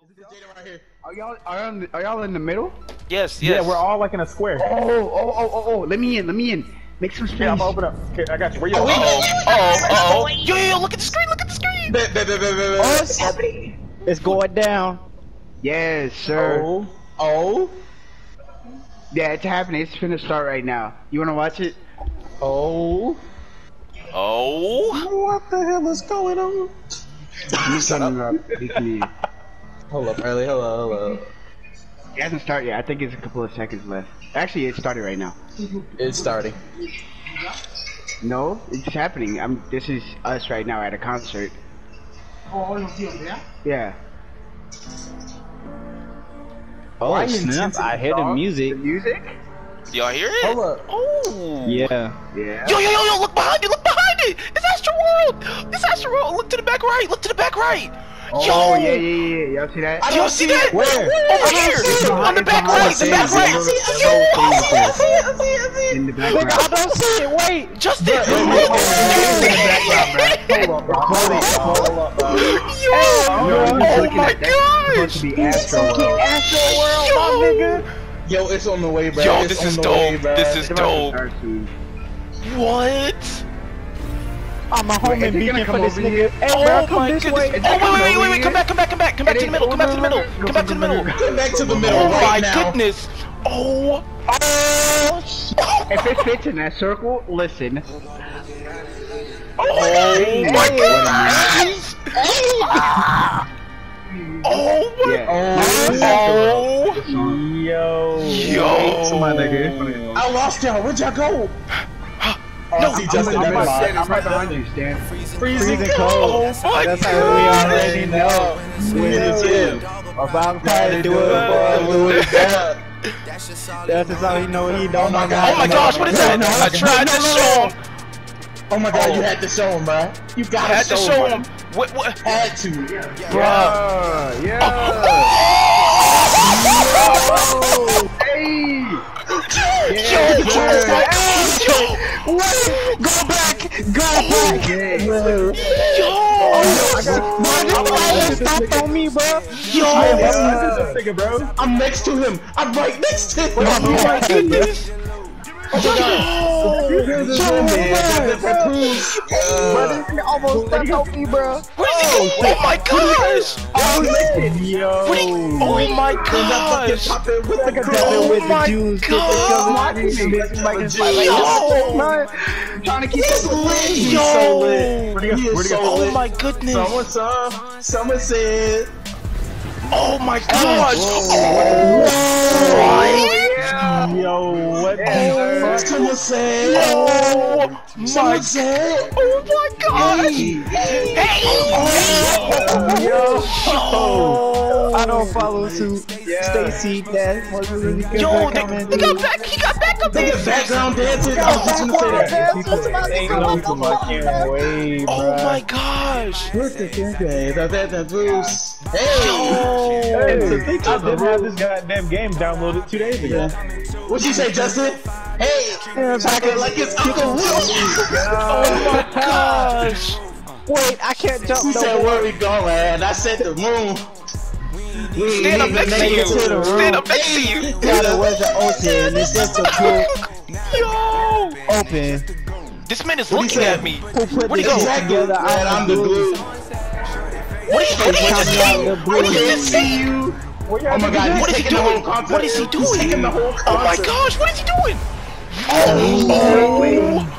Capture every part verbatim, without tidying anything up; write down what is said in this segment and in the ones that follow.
Are y'all are y'all are y'all in the middle? Yes, yes. Yeah, we're all like in a square. Oh, oh, oh, oh, oh! Let me in, let me in. Make some space. Yeah, I'm gonna open up. Okay, I got you. Where you? Oh, oh, oh, oh, oh. Yo, yo, yo, look at the screen, look at the screen. Oh, it's happening. It's going down. Yes, sir. Oh, oh, Yeah, it's happening. It's finna start right now. You wanna watch it? oh. Oh. What the hell is going on? Let me turn it up. You can- Hold up, Riley. Hello, hello. It hasn't started yet. I think it's a couple of seconds left. Actually, it started right now. It's starting. No, it's happening. I'm. This is us right now at a concert. Yeah. Oh, Why snap. intense, I hear the dog? music. The music? Y'all hear it? Hold up. Oh. Yeah. Yeah. Yo, yo, yo, yo, look behind you, look behind it! It's Astro World! It's Astro World! Look to the back right, look to the back right! Oh, Yo! yeah, yeah, yeah. Y'all see that? Do y'all see that? Where? Over here! On the back right, the back right! Yo! In the Nigga, I background. don't see it. Wait. Justin! Hold up, bro. Hold up, hold up, bro. Yo! No, I'm just Oh looking my at that. It's supposed gosh! to be Astro World. Astro World, Yo! my nigga. Yo, it's on the way, bro. Yo, It's this on is the dope. way, bro. This is It's about to dope. start soon. What? I'm a home Wait, is and it gonna beacon for come this over nigga. here? Hey, Oh bro, my come this goodness! way. Is it Oh wait, coming wait, wait, over wait, wait! here? Come back, come back, come back, come back to the middle, come back to the middle, come back to the middle. Come back to the middle Oh right my now. goodness! Oh! Oh! If it fits in that circle, listen. Oh my goodness! Oh my! Yeah. Oh! Yo. Yo! My nigga. I lost y'all. Where'd y'all go? Oh, No, I see I'm, Justin. I'm, Never right, mind. I'm right behind you, Stan. Freezing Freezing cold. cold. Oh my That's how we god! already know. When it's him. About to do it for Louis. That's just how he know he don't Oh my know. God. Oh my gosh, what is that? I tried to show him. Oh my god, you had to show him, bro. You I gotta had to show, show him. him. What? What? Had to. Bruh. Yeah. Hey. Yo! Yo! Go back! Go back! Yo. Yo! Stop on me, bro. Yo! Nigga, bro. I'm next to him. I'm right next to him. Oh my goodness! Oh my god. Yo, man. Brother, almost stepped on me, bro. Where is he going? Oh my gosh! Yo. What are you? Oh my gosh! Pop it with the Oh with the my juice, god! I'm trying to keep He's up with lit. He's Yo. so lit. He is Where'd he so go? Oh lit. my goodness! Someone saw. Someone said. Oh my gosh! What? Yo, what Yeah, the fuck? Someone said. Oh my! Someone said. Oh my gosh! Hey! Yo. Yo! I don't follow suit. Stacy, that Yo, they, they got back. He got back up They there. get background dancing. I was just gonna say that. Ain't no fucking way, bro. Oh my gosh! Look at this guy. That that that Bruce. Hey. Yo! And to think I didn't have this goddamn game downloaded two days ago. What'd you say, Justin? Hey, talking like it's Uncle Will. Oh my gosh! Wait, I can't jump She no said, more. where we going? And I said the moon. We Stand up ain't next to even you. make it to the room. Stand up next to you. Water was the ocean. It's just a pool Yo! open. This man is What he looking said? at me. Who put Where'd he this go? Exactly. together? And I'm the glue. What did he, what did he just say? What did he just say? Oh my god, What is he's he taking the whole doing? concert. What is he He's doing? taking the whole Oh my concert. gosh, what is he doing? Oh!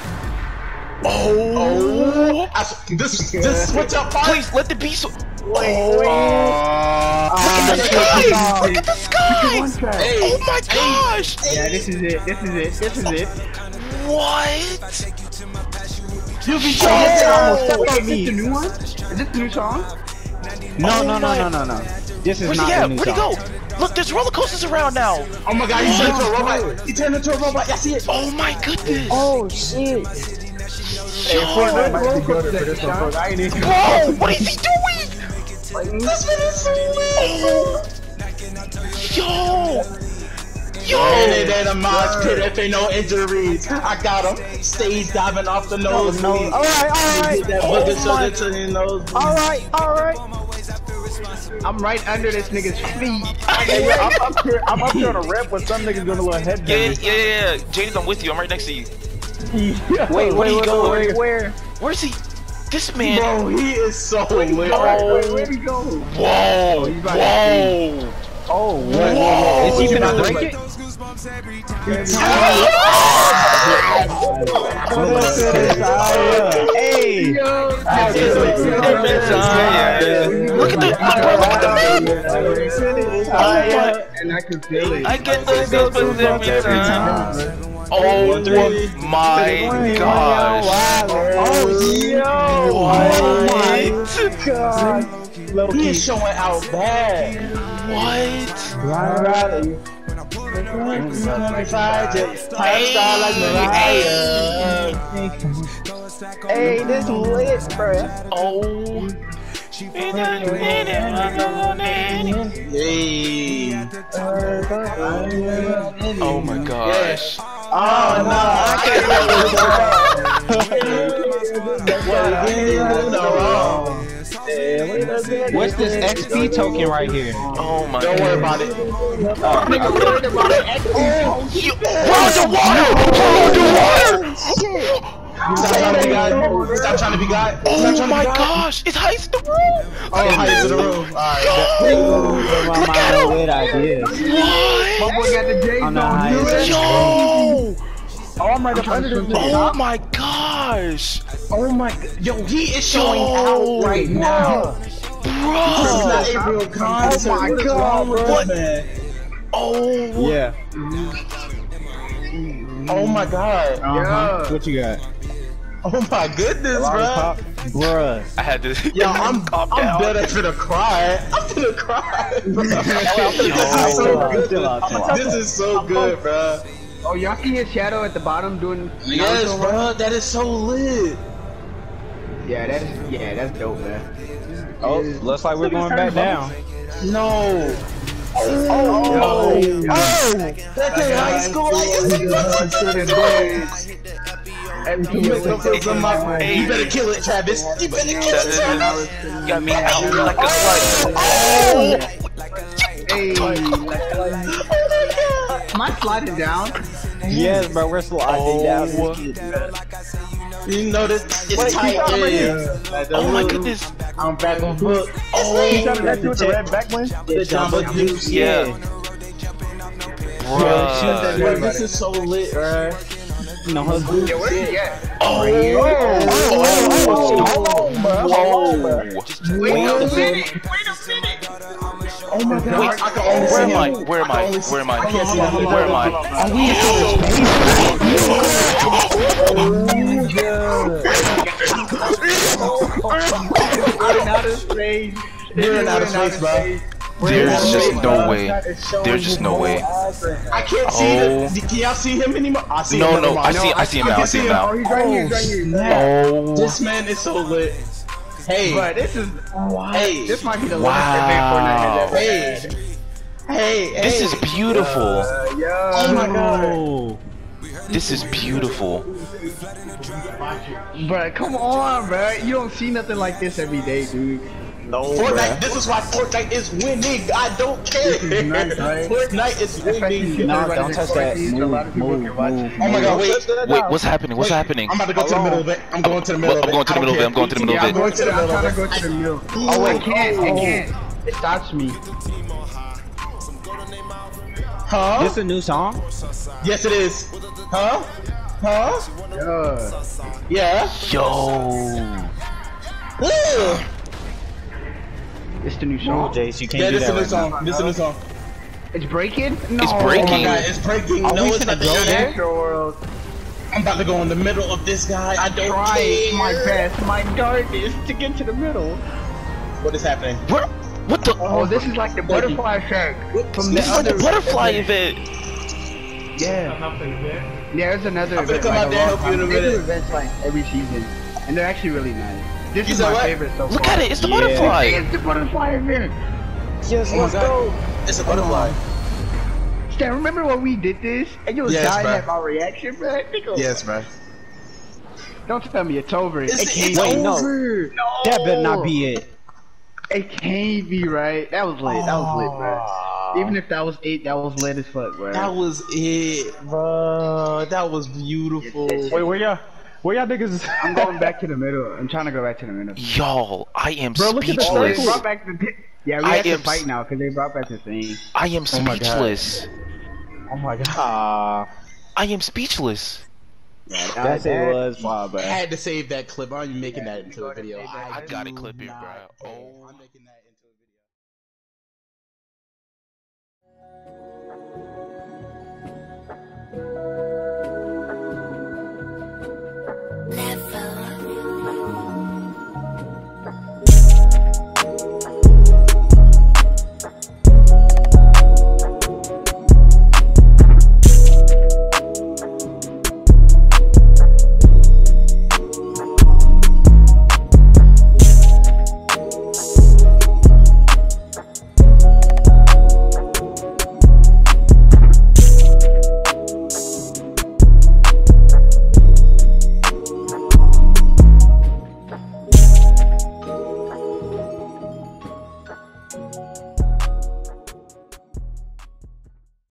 Oh! I s- This this switch up part. Please let the beat. So Wait, wait. Look at the sky! Look at the sky! Hey. Oh my gosh! Yeah, this is it. This is it. This is it. What? You be Oh, trying step Wait, on is this me. the new one? Is this the new song? No, Oh no, no, my- no, no, no. This is Where's not he the at? new Where'd he song. go? Look, there's roller coasters around now. Oh my god, he turned into a robot. He turned into a robot. I see it. Oh my goodness! Oh shit! Fortnite might be good for this one, but I ain't even. Bro, what is he doing? This man is so lit. Yo! Yo! And they did a mosh pit if ain't no injuries. I got him. Stage diving off the nose. No, alright, alright. Hit that Oh booger my- shoulder to your nose. Alright, alright. I'm right under this nigga's feet. Hey, yo, I'm up here. I'm up here on a ramp with some niggas doing a little head Yeah, bend. yeah, yeah, yeah. James, I'm with you. I'm right next to you. Yeah. Wait, Where wait, you wait, going? wait, where? Where's he? This man. Bro, he is so lit. Wait, where'd he go? Whoa! he's about to Whoa! Oh, Whoa! what? Is he gonna break it? Hey! Look at the look at the And I can feel it. I get those goosebumps every time. Oh my gosh! Oh, yo! What? God. He's showing out bad. What? Hey, this lit, bruh. Oh. Hey. Oh my gosh. Oh no, I can't. What's this X P token right here? Oh my Don't god. worry about it. Oh, you, we're underwater! We're underwater! Stop trying to be God. Stop trying to be God. Stop Oh trying to my be God. gosh! It's heist the room! Oh, heights of the room. Alright. Ooh, my mind with ideas. What? Homeboy got the J On the zone. highest. Yo! Oh, I'm right up under this nigga. Oh my gosh! Oh my God. Yo, he is showing Yo. out right now. It's Bro! not a real concert. Oh my What is God, wrong with what? this man? Oh! Yeah. Oh my God. Uh-huh. What you got? Oh my goodness, bro. Lollipop? Bruh. I had to. Yo, I'm, calm I'm down. better finna cry. I'm finna cry. Bro. This is Chill so out, good. chill out, chill out. This is so good, bro. Oh, y'all see his shadow at the bottom doing? Yes, Naruto? bro. That is so lit. Yeah, that's yeah, that's dope, man. Oh, looks like we're going back down. No. Oh, Oh, oh, that's in high school. Hey. You better kill it, Travis. You better kill it, Travis. You got me out like a slice. Oh! Hey, am I sliding down? Yes, bro, we're sliding down. Oh. You know this. It's Wait, tight. keep on Yeah. Oh my goodness. I'm back on foot. He's trying to that with the red backwind? The Jamba Juice. Yeah. Bro, Bruh. this is so lit, right? No, her boots. Yeah, where's he at? Oh. Oh, hold on, bro. Hold on, bro. Whoa. Wait a minute! Wait a minute! Oh my God. Wait, I can only where see am I? him. Where am I? Where am I? I can't see nothing. Where am I? Are we Running out of space. We're out of space, bro. There's just no way. There's just no way. I can't see Oh. the, Can y'all see him anymore? I see No, him. no, never I mind. see, I see him now. I see him Oh, now. he's right here, he's right here. Snap. Oh. This man is so lit. Hey, But this is hey, this might be the Wow. last event Fortnite has ever hey, had. hey, This hey. is beautiful. Uh, yo. Oh my God. Oh. This is beautiful. Bruh, come on, bruh. You don't see nothing like this every day, dude. No, Fortnite, this is why Fortnite is winning. I don't care. This is nice, right? Fortnite is Especially winning. since Nah, everybody's don't in touch that. quarantine, so a lot of people Move, can watch move, it. Oh my God, wait. Wait, what's happening? What's Wait, happening? I'm about to go to the middle of it. I'm going to the middle of it. I'm going to the middle of it. I'm going to the middle Yeah, I'm of it. going to the I'm trying to go to the middle. Oh, I wait. can't, I can't. It stops me. Huh? This a new song? Yes, it is. Huh? Huh? Yeah. Yeah. Yo. Ugh. It's the new Oh, song. Jace, you can't Yeah, do this is that a new right now. song. This is a new song. It's breaking? No. It's Oh my breaking. God, it's breaking. Are No, we it's finna not go there? Astro World. I'm about to go in the middle of this guy. I don't Try care. my best, my darkest to get to the middle. What is happening? Where? What the? Oh, this is like the butterfly effect from the This is like other the butterfly event. Yeah. Yeah, there's another I'm finna event. come like out there a and long help you in a time. They do minute. events like every season, and they're actually really nice. This You is said my what? favorite so Look far. at it. It's the Yeah. butterfly. It's the butterfly event. Yes, Oh my let's God. go. It's a butterfly. Stan, remember when we did this and you was Yes, dying bro. at my reaction, bro? Nigga, Yes, bro. Don't tell me it's over. It's, it can't it's Wait, no. over. No. That better not be it. It can't be right. That was lit. That was lit, bro. Even if that was eight, that was lit as fuck, bro. That was it, bro. That was beautiful. Wait, where y'all? Where y'all niggas? I'm going back to the middle. I'm trying to go back to the middle. Y'all, I am Bro, look at the speechless. They brought back the. Yeah, we I have to am fight s- now because they brought back the thing. I am Oh my God. speechless. Oh my god. Ah, I am speechless. Yeah, that shit was far, I bro. had to save that clip. I'm even making that into a video. I gotta do clip it, not bro. care. Oh. I'm making that into a video.